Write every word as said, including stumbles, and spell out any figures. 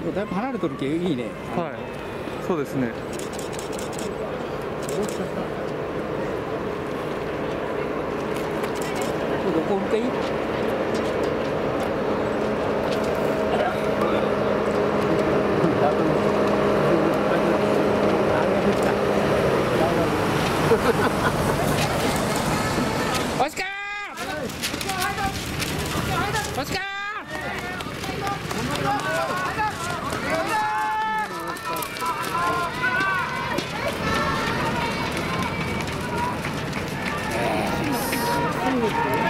だいぶ離れとるけいいね。 はい、そうですね。 どこ向かい？おしかー！おしかー！えー